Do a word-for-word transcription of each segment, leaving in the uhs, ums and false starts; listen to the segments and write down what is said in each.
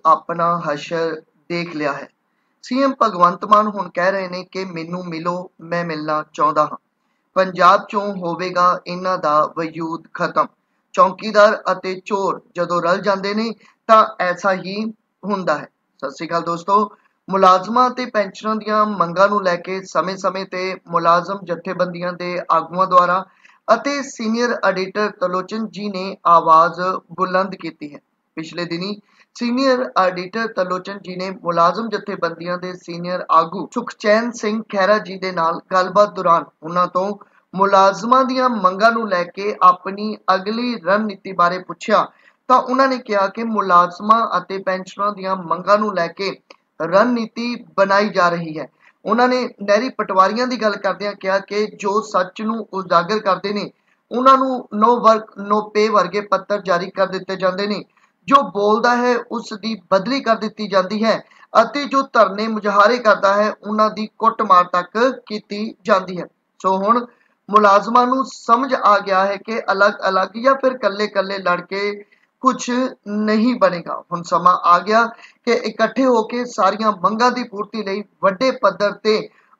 अपना हशर देख लिया है। सीएम भगवंत मान हुण कह रहे ने कि मैनू मिलो, मैं मिलना चाहुंदा हां। पंजाब चों होवेगा इन्हां दा वजूद खत्म। चौकीदार अते चोर जदों रल जांदे ने तां ऐसा ही हुंदा है। सत श्री अकाल दोस्तों, मुलाजमां ते पेंशनां दीआं मंगां नूं लैके समय-समय ते मुलाजम जथेबंदियां दे आगूआं द्वारा ਅਤੇ ਸੀਨੀਅਰ ਐਡੀਟਰ ਤਲੋਚਨ ਜੀ ਨੇ ਆਵਾਜ਼ ਬੁਲੰਦ ਕੀਤੀ ਹੈ। ਪਿਛਲੇ ਦਿਨੀ ਸੀਨੀਅਰ ਐਡੀਟਰ ਤਲੋਚਨ ਜੀ ਨੇ ਮੁਲਾਜ਼ਮ ਜਥੇਬੰਦੀਆਂ ਦੇ ਸੀਨੀਅਰ ਆਗੂ ਸੁਖਚੈਨ ਸਿੰਘ ਖਹਿਰਾ ਜੀ ਦੇ ਨਾਲ ਗੱਲਬਾਤ ਦੌਰਾਨ ਉਹਨਾਂ ਤੋਂ ਮੁਲਾਜ਼ਮਾਂ ਦੀਆਂ ਮੰਗਾਂ ਨੂੰ ਲੈ ਕੇ ਆਪਣੀ ਅਗਲੀ ਰਣਨੀਤੀ ਬਾਰੇ ਪੁੱਛਿਆ ਤਾਂ ਉਹਨਾਂ ਨੇ ਕਿਹਾ ਕਿ ਮੁਲਾਜ਼ਮਾਂ ਅਤੇ ਪੈਨਸ਼ਨਰਾਂ ਦੀਆਂ ਮੰਗਾਂ ਨੂੰ ਲੈ ਕੇ ਰਣਨੀਤੀ ਬਣਾਈ ਜਾ ਰਹੀ ਹੈ। उन्होंने नहरी पटवारियों की गल करदियां कहा कि जो सच नूं उजागर करते हैं उन्होंने नो वर्क नो पे वर्गे पत्र जारी कर दिते जाते हैं। जो बोलता है उसकी बदली कर दी जाती है और जो धरने मुजाहरे करता है उन्होंने कुटमार तक की जाती है। सो हुण मुलाजमां नूं समझ आ गया है कि अलग अलग या फिर कल्ले कल्ले लड़के कुछ नहीं बनेगा। हुण समा आ गया कि इकट्ठे होकर सारियां मंगां दी पूर्ति लई वड्डे पद्धर ते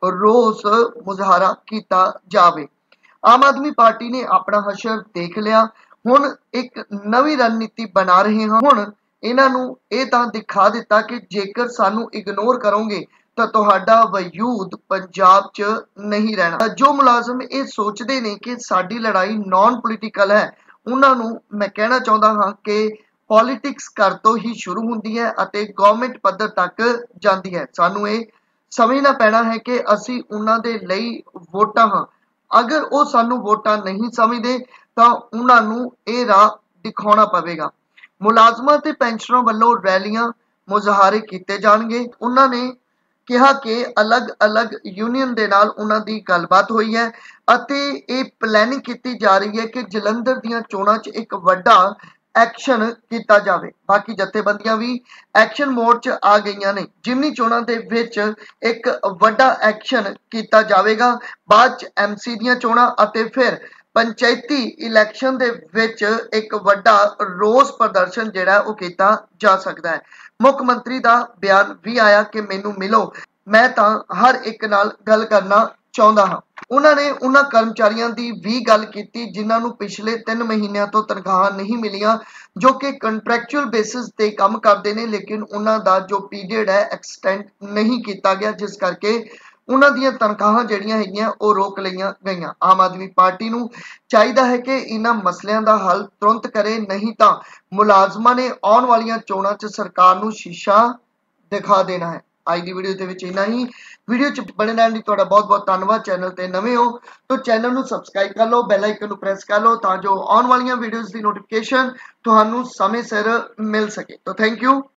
रोस मुजाहरा कीता जावे। आम आदमी पार्टी ने अपना हशर देख लिया, हुण एक नवी रणनीति बना रहे हैं। हुण इन्हां नूं इह तां दिखा दिता कि जेकर सानू इग्नोर करोगे तो तुहाडा वजूद पंजाब च नहीं रहना। जो मुलाजम ये सोचते ने कि साडी लड़ाई नॉन पोलीटिकल है, उन्हां नूं मैं कहना चाहुंदा हां कि पॉलिटिक्स घर तो ही शुरू हुंदी है अते गवर्नमेंट पद्धर तक जाती है। सानू ये समझना पैना है कि असी उन्हां दे लई वोटां हां। अगर वो सानू वोटां नहीं समझते तो उन्हां नूं ये राह दिखाउणा पवेगा। मुलाजमां ते पेंशनरां वल्लों रैलियां मुजाहरे कीते जाणगे। उन्हां ने कहा कि अलग अलग यूनियन दे नाल उन्हां दी गलबात हुई है अते ये प्लैनिंग की जा रही है कि जलंधर दीआं चोणां च एक वड्डा एक्शन किया जाए। बाकी जथेबंदियां भी एक्शन मोड च आ गई ने। जिमनी चोणां दे विच एक वड्डा एक्शन किया जाएगा। बाद च एमसी दीआं चोणां अते फिर पंचायती इलैक्शन दे विच एक वड्डा रोस प्रदर्शन जिहड़ा वो किया जा सकता है। मुख मंत्री दा बयान भी आया कि मैनू मिलो, मैं तां हर एक नाल गल करना चाहुंदा हां। उन्होंने उन्हां कर्मचारियों की भी गल की जिन्हां नूं पिछले तीन महीनों तो तनख्वाह नहीं मिलियां, जो कि कंट्रैक्चुअल बेसिस ते काम करते हैं, लेकिन उन्हां दा जो पीरियड है एक्सटेंड नहीं किया गया, जिस करके उन्हां दीयां तनख्वाहां जिहड़ियां हैगियां वो रोक लईयां गईयां। आम आदमी पार्टी नूं चाहीदा है कि इन्हां मसलियां दा हल तुरंत करे, नहीं तां मुलाजमां ने आउण वालीआं चोणां च सरकार नूं शीशा दिखा देना है। अज की वीडियो दे विच इन्ना ही। वीडियो च बने रहने लई तुहाडा बहुत बहुत धन्नवाद। चैनल ते नवे हो तो चैनल नूं सबसक्राइब कर लो, बैल आइकन नूं प्रेस कर लो तां जो आउण वालीआं वीडियोज़ दी नोटिफिकेशन तुहानूं समय सिर मिल सके। तो थैंक यू।